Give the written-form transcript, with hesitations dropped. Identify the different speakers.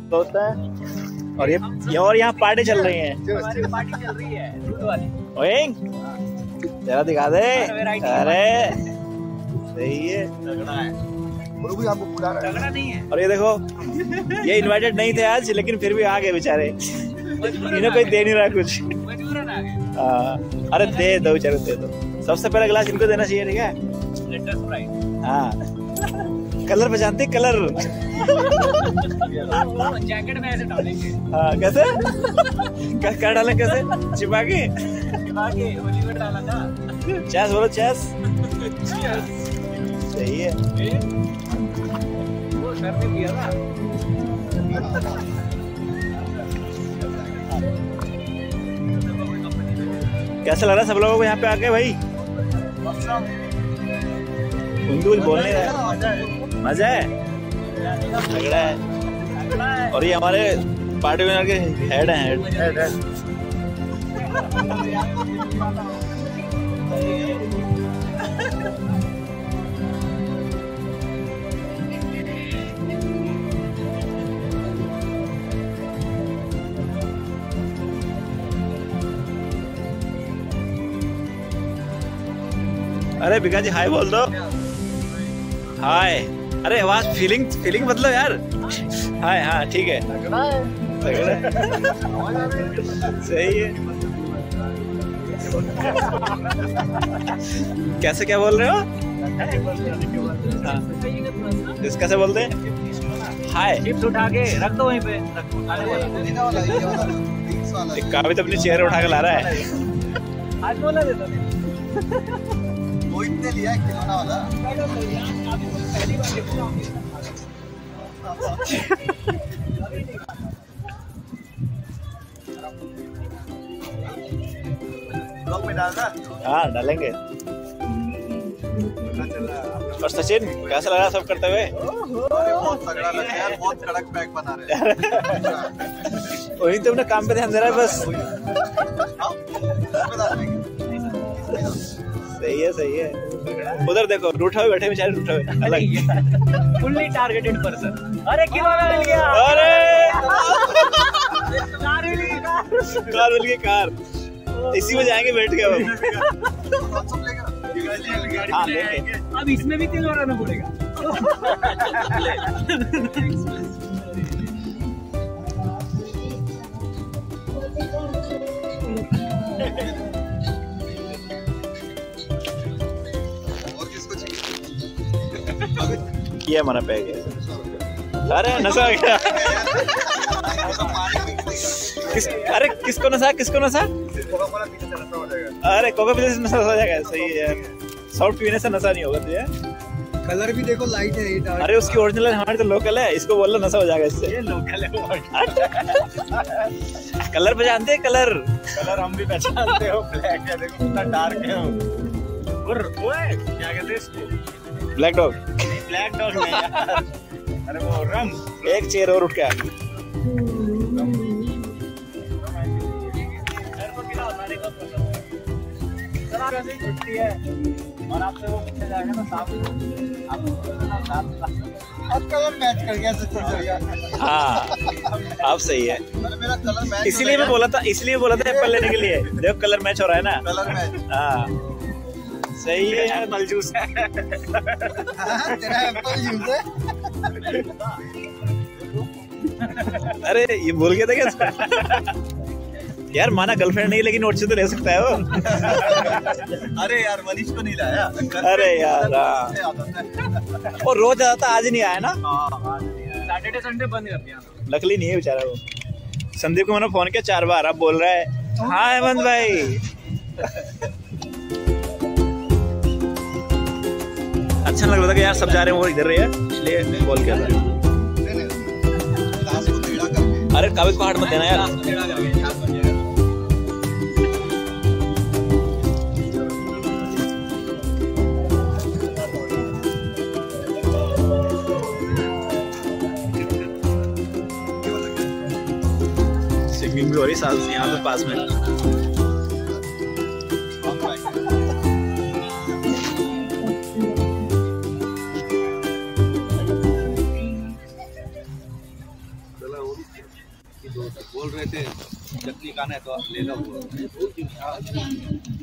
Speaker 1: होता है। और यहाँ पार्टी चल रही है।
Speaker 2: पार्टी चल रही है दूध वाली।
Speaker 1: ओए जरा दिखा दे। अरे सही है।
Speaker 2: तगड़ा नहीं है।
Speaker 1: और ये देखो ये इनवाइटेड नहीं थे आज, लेकिन फिर भी आ गए बेचारे। इन्हें कोई दे नहीं रहा कुछ। अरे दे दो बेचारे, दे दो। सबसे पहला गिलास इनको देना चाहिए, ठीक है? हाँ कलर पहचानते कलर।
Speaker 2: जैकेट में ऐसे डालेंगे।
Speaker 1: हाँ कैसे क्या डालें, कैसे छिपा के
Speaker 2: ओलिवर डाला था।
Speaker 1: चैस बोलो, चैस। सही है।
Speaker 2: वो सर ने किया था।
Speaker 1: कैसा लग रहा है सब लोगों को यहाँ पे आके भाई? हिंदी बोल नहीं रहा। मजा है, तगड़ा है। और ये हमारे पार्टी विनर के हेड हैं। हेड अरे बिका जी हाय बोल दो। हाय। अरे आवाज फीलिंग मतलब यार। हाय हाँ ठीक है। सही है। कैसे क्या बोल रहे हो? हाँ। इसका से बोलते हैं हाय।
Speaker 2: चिप्स उठा के रख दो वहीं पे।
Speaker 1: काफी तो अपनी चेयर उठा के ला रहा है।
Speaker 2: आज बोला देता
Speaker 3: वो इतने लिया खिलौना वाला। ब्लॉग में डालना?
Speaker 1: हाँ डालेंगे। और सचिन कैसा लगा सब करते हुए?
Speaker 3: बहुत तगड़ा लगा यार, बहुत कड़क पैक बना रहे हैं।
Speaker 1: वही तो अपने काम पे ध्यान दे रहा है बस। सही है। उधर देखो रूठा हुए बैठे बेचारे, रूठा हुए अलग।
Speaker 2: Fully targeted person. अरे खिलौना मिल गया।
Speaker 1: अरे
Speaker 2: कार मिल गई।
Speaker 1: कार मिल गई, कार। इसी में जाएंगे बैठ के अब। हाँ लेंगे।
Speaker 2: अब इसमें भी तेल भराना पड़ेगा।
Speaker 1: ये हमारा पैक है। अरे नशा आ गया। अरे किसको नशा? अरे कोका पीने से नशा हो जाएगा। सही है यार, सॉफ्ट पीने से नशा नहीं होगा तुझे।
Speaker 3: कलर भी देखो लाइट है।
Speaker 1: अरे उसकी ओरिजिनल है, हमारी तो लोकल है। इसको बोल लो नशा हो जाएगा इससे।
Speaker 2: ये लोकल है।
Speaker 1: कलर पहचानते हैं? कलर
Speaker 3: हम भी पहचानते हो। ब्लैक है, देखो कितना डार्क है।
Speaker 2: ओए क्या कहते हैं इसको?
Speaker 1: Black dog.
Speaker 2: ब्लैक डॉग नहीं यार। अरे वो रम।
Speaker 1: एक चेयर और उठ के
Speaker 2: छुट्टी है और आपसे वो पीछे जाएगा ना साफ।
Speaker 3: अब कलर मैच कर गया सचिन भैया।
Speaker 1: हाँ अब सही है।
Speaker 3: मेरा कलर मैच।
Speaker 1: इसलिए मैं बोला था एप्पल लेने के लिए। देखो कलर मैच हो रहा है ना।
Speaker 3: Colour match.
Speaker 1: हाँ सही है यार।
Speaker 2: एप्पल जूस है।
Speaker 3: तेरा एप्पल जूस है।
Speaker 1: अरे ये भूल गया था क्या? यार माना गर्लफ्रेंड नहीं, लेकिन नोट से तो ले सकता है वो।
Speaker 3: अरे यार मनीष को नहीं लाया।
Speaker 1: अरे यार और रोज आता आज नहीं आया ना।
Speaker 2: सैटरडे संडे बंद कर दिया।
Speaker 1: नकली नहीं है बेचारा वो। संदीप को मैंने फोन किया 4 बार, अब बोल रहा है हाँ हेमंत भाई। अच्छा लग रहा था कि यार सब जा रहे हैं, वो इधर रहे हैं, इसलिए कॉल किया था। अरे काबिज को हाथ मत देना यार। सिंगिंग भी हो रही साल से यहाँ पे पास में।
Speaker 3: बोल रहे थे चटनी खाना है तो ले लो।